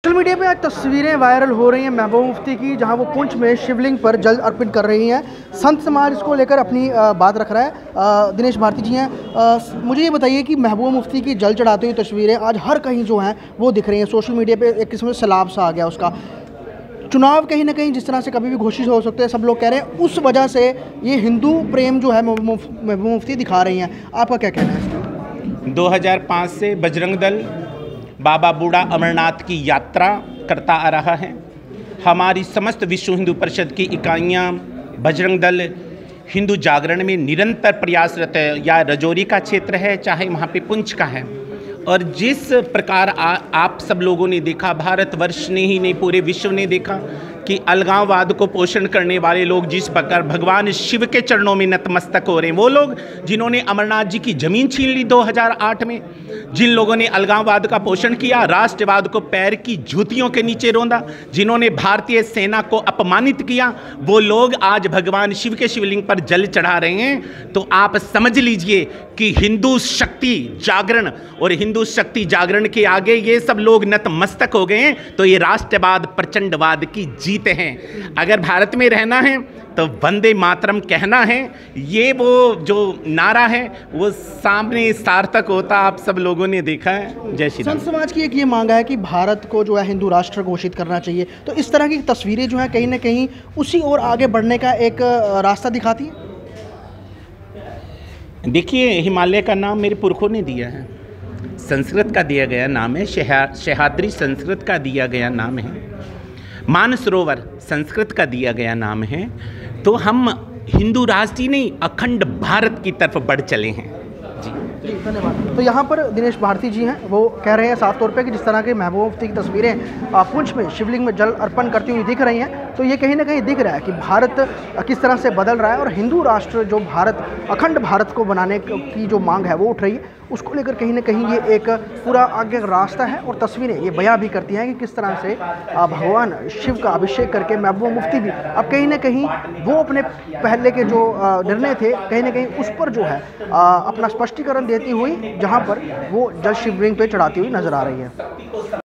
Social media पे आज तस्वीरें वायरल हो रही हैं महबूबा मुफ्ती की, जहां वो पुंछ में शिवलिंग पर जल अर्पित कर रही हैं। संत समाज इसको लेकर अपनी बात रख रहा है। दिनेश भारती जी हैं, मुझे ये बताइए कि महबूबा मुफ्ती की जल चढ़ाते हुए तस्वीरें आज हर कहीं जो हैं वो दिख रही हैं। सोशल मीडिया पे एक किस्म से सैलाब सा आ गया उसका। चुनाव कहीं ना कहीं जिस तरह से कभी भी घोषित हो सकते हैं, सब लोग कह रहे हैं उस वजह से ये हिंदू प्रेम जो है महबूबा मुफ्ती दिखा रही हैं। आपका क्या कहना है? 2005 से बजरंग दल बाबा बूढ़ा अमरनाथ की यात्रा करता आ रहा है। हमारी समस्त विश्व हिंदू परिषद की इकाइयाँ बजरंग दल हिंदू जागरण में निरंतर प्रयासरत है। या रजौरी का क्षेत्र है, चाहे वहाँ पे पुंछ का है। और जिस प्रकार आप सब लोगों ने देखा, भारतवर्ष ने ही नहीं पूरे विश्व ने देखा कि अलगाववाद को पोषण करने वाले लोग जिस प्रकार भगवान शिव के चरणों में नतमस्तक हो रहे हैं, वो लोग जिन्होंने अमरनाथ जी की ज़मीन छीन ली 2008 में, जिन लोगों ने अलगाववाद का पोषण किया, राष्ट्रवाद को पैर की जूतियों के नीचे रौंदा, जिन्होंने भारतीय सेना को अपमानित किया, वो लोग आज भगवान शिव के शिवलिंग पर जल चढ़ा रहे हैं। तो आप समझ लीजिए कि हिंदू शक्ति जागरण और हिंदू शक्ति जागरण के आगे ये सब लोग नतमस्तक हो गए हैं। तो ये राष्ट्रवाद प्रचंडवाद की जीत हैं। अगर भारत में रहना है तो वंदे मातरम कहना है, ये वो जो नारा है वो सामने सार्थक होता आप सब लोगों ने देखा है। जय श्री राम। संत समाज की एक ये मांग है कि भारत को जो है हिंदू राष्ट्र घोषित करना चाहिए। तो इस तरह की तस्वीरें जो है कहीं ना कहीं उसी ओर आगे बढ़ने का एक रास्ता दिखाती है। देखिए, हिमालय का नाम मेरे पुरखों ने दिया है, संस्कृत का दिया गया नाम है, सह्याद्री संस्कृत का दिया गया नाम है, मानसरोवर संस्कृत का दिया गया नाम है। तो हम हिंदू राष्ट्र ही नहीं, अखंड भारत की तरफ बढ़ चले हैं। जी धन्यवाद। तो यहाँ पर दिनेश भारती जी हैं, वो कह रहे हैं साफ तौर पे कि जिस तरह के महबूबा मुफ्ती की तस्वीरें पुंछ में शिवलिंग में जल अर्पण करती हुई दिख रही हैं, तो ये कहीं ना कहीं दिख रहा है कि भारत किस तरह से बदल रहा है और हिंदू राष्ट्र जो भारत, अखंड भारत को बनाने की जो मांग है वो उठ रही है। उसको लेकर कहीं ना कहीं ये एक पूरा आगे रास्ता है और तस्वीरें ये बयां भी करती हैं कि किस तरह से भगवान शिव का अभिषेक करके महबूबा मुफ्ती भी अब कहीं ना कहीं वो अपने पहले के जो निर्णय थे कहीं ना कहीं उस पर जो है अपना स्पष्टीकरण देती हुई, जहां पर वो जल शिवलिंग पे चढ़ाती हुई नजर आ रही है।